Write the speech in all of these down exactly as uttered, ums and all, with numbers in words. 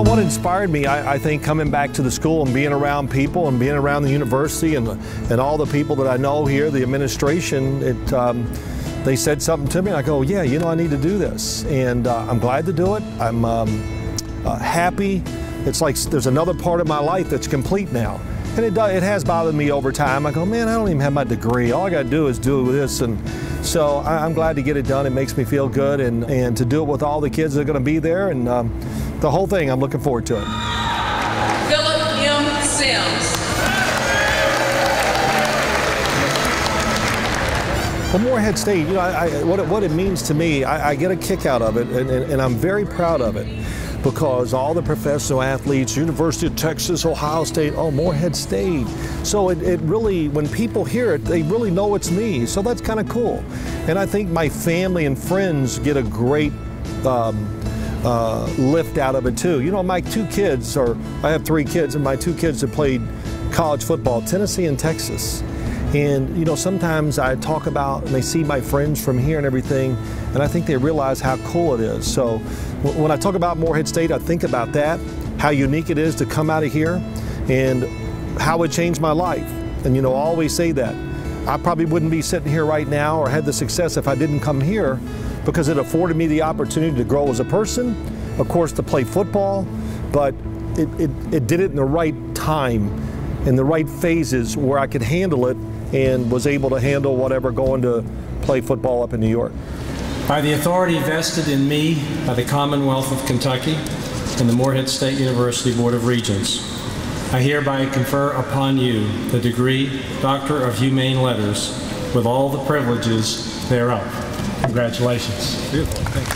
what inspired me, I, I think, coming back to the school and being around people and being around the university and, and all the people that I know here, the administration, it, um, they said something to me and I go, yeah, you know, I need to do this. And uh, I'm glad to do it. I'm um, uh, happy. It's like there's another part of my life that's complete now. And it, does, it has bothered me over time. I go, man, I don't even have my degree. All I got to do is do this. And so I, I'm glad to get it done. It makes me feel good. And, and to do it with all the kids that are going to be there. And um, the whole thing, I'm looking forward to it. Philip M. Sims. Well, Morehead State, you know, I, I, what, it, what it means to me, I, I get a kick out of it. And, and, and I'm very proud of it. Because all the professional athletes, University of Texas, Ohio State, oh, Morehead State. So it, it really, when people hear it, they really know it's me. So that's kind of cool. And I think my family and friends get a great um, uh, lift out of it too. You know, my two kids, or I have three kids, and my two kids have played college football, Tennessee and Texas. And, you know, sometimes I talk about, and they see my friends from here and everything, and I think they realize how cool it is. So when I talk about Morehead State, I think about that, how unique it is to come out of here, and how it changed my life. And, you know, I always say that. I probably wouldn't be sitting here right now or had the success if I didn't come here, because it afforded me the opportunity to grow as a person, of course, to play football, but it, it, it did it in the right time, in the right phases where I could handle it, and was able to handle whatever going to play football up in New York. By the authority vested in me by the Commonwealth of Kentucky and the Morehead State University Board of Regents, I hereby confer upon you the degree Doctor of Humane Letters with all the privileges thereof. Congratulations. Beautiful. Thank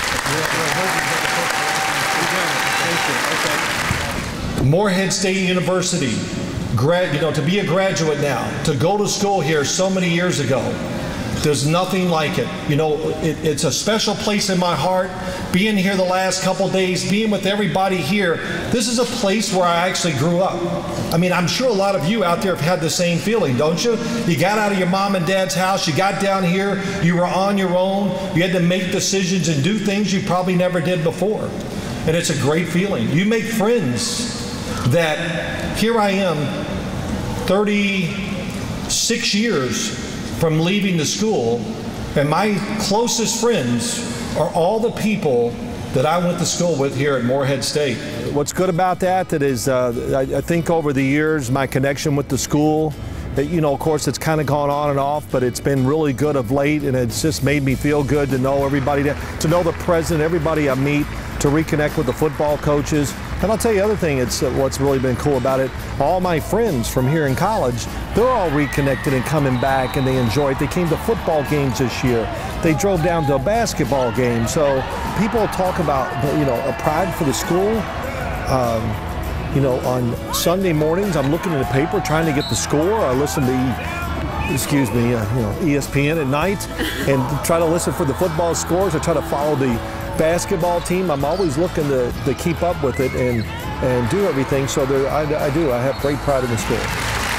you. Morehead State University. Grad, you know, to be a graduate now, to go to school here so many years ago, there's nothing like it. You know, it, it's a special place in my heart. Being here the last couple days, being with everybody here, this is a place where I actually grew up. I mean, I'm sure a lot of you out there have had the same feeling, don't you? You got out of your mom and dad's house, you got down here, you were on your own, you had to make decisions and do things you probably never did before. And it's a great feeling. You make friends that here I am, thirty-six years from leaving the school, and my closest friends are all the people that I went to school with here at Morehead State. What's good about that, that is, uh, I, I think over the years, my connection with the school, that, you know, of course, it's kind of gone on and off, but it's been really good of late, and it's just made me feel good to know everybody, to, to know the president, everybody I meet, to reconnect with the football coaches. And I'll tell you the other thing, it's uh, what's really been cool about it, all my friends from here in college, they're all reconnected and coming back, and they enjoy it. They came to football games this year. They drove down to a basketball game. So people talk about, you know, a pride for the school. Um, you know, on Sunday mornings, I'm looking at the paper trying to get the score. I listen to, excuse me, uh, you know, E S P N at night and try to listen for the football scores. I try to follow the basketball team. I'm always looking to, to keep up with it and, and do everything. So there, I, I do. I have great pride in the school.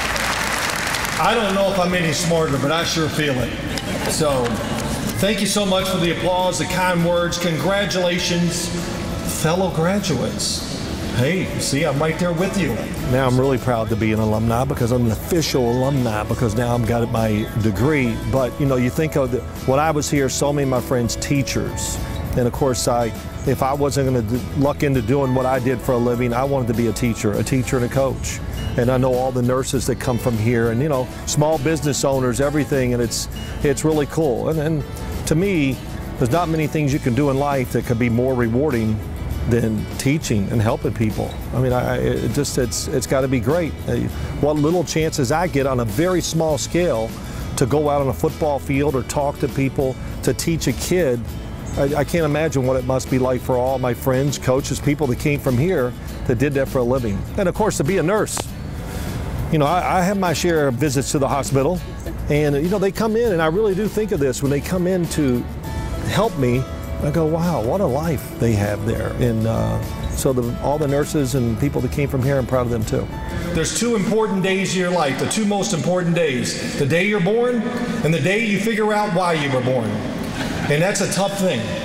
I don't know if I'm any smarter, but I sure feel it. So thank you so much for the applause, the kind words. Congratulations, fellow graduates. Hey, see, I'm right there with you. Now I'm really proud to be an alumni, because I'm an official alumni, because now I've got my degree. But, you know, you think of the, when I was here, so many of my friends, teachers. And of course, I, if I wasn't going to luck into doing what I did for a living, I wanted to be a teacher, a teacher and a coach. And I know all the nurses that come from here, and, you know, small business owners, everything, and it's, it's really cool. And, and to me, there's not many things you can do in life that could be more rewarding than teaching and helping people. I mean, I, it just, it's, it's got to be great. What little chances I get on a very small scale to go out on a football field or talk to people, to teach a kid, I, I can't imagine what it must be like for all my friends, coaches, people that came from here that did that for a living. And of course, to be a nurse. You know, I, I have my share of visits to the hospital, and, you know, they come in, and I really do think of this when they come in to help me. I go, wow, what a life they have there. And uh, so the, all the nurses and people that came from here, I'm proud of them too. There's two important days of your life, the two most important days. The day you're born and the day you figure out why you were born. And that's a tough thing.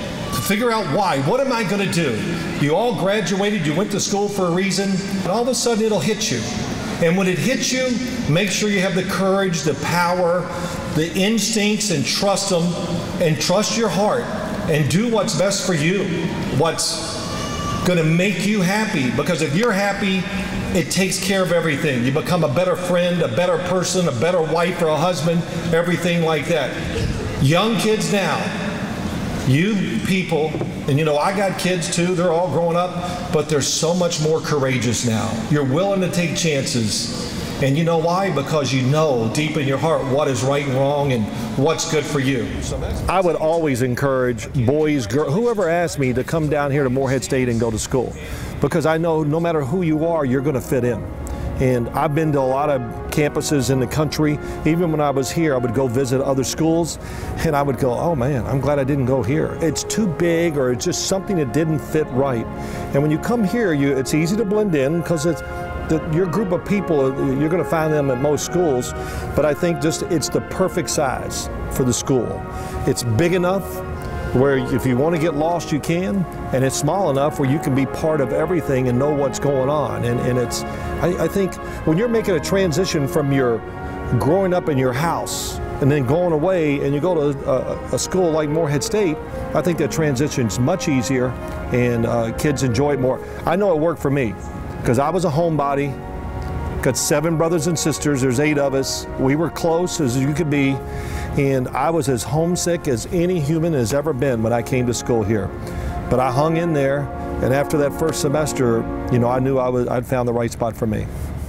Figure out why. What am I going to do? You all graduated, you went to school for a reason, and all of a sudden it'll hit you. And when it hits you, make sure you have the courage, the power, the instincts, and trust them, and trust your heart, and do what's best for you, what's going to make you happy. Because if you're happy, it takes care of everything. You become a better friend, a better person, a better wife or a husband, everything like that. Young kids now, you people, and you know, I got kids too, they're all growing up, but they're so much more courageous now. You're willing to take chances. And you know why? Because you know deep in your heart what is right and wrong and what's good for you. I would always encourage boys, girls, whoever asked me to come down here to Morehead State and go to school. Because I know no matter who you are, you're going to fit in. And I've been to a lot of campuses in the country. Even when I was here, I would go visit other schools, and I would go, oh man, I'm glad I didn't go here. It's too big, or it's just something that didn't fit right. And when you come here, you, it's easy to blend in because it's the, your group of people, you're going to find them at most schools, but I think just it's the perfect size for the school. It's big enough where if you want to get lost, you can, and it's small enough where you can be part of everything and know what's going on. And, and it's, I, I think when you're making a transition from your growing up in your house and then going away and you go to a, a school like Morehead State, I think that transition's much easier and uh, kids enjoy it more. I know it worked for me because I was a homebody, got seven brothers and sisters, there's eight of us. We were close as you could be. And I was as homesick as any human has ever been when I came to school here. But I hung in there, and after that first semester, you know, I knew I was, I'd found the right spot for me.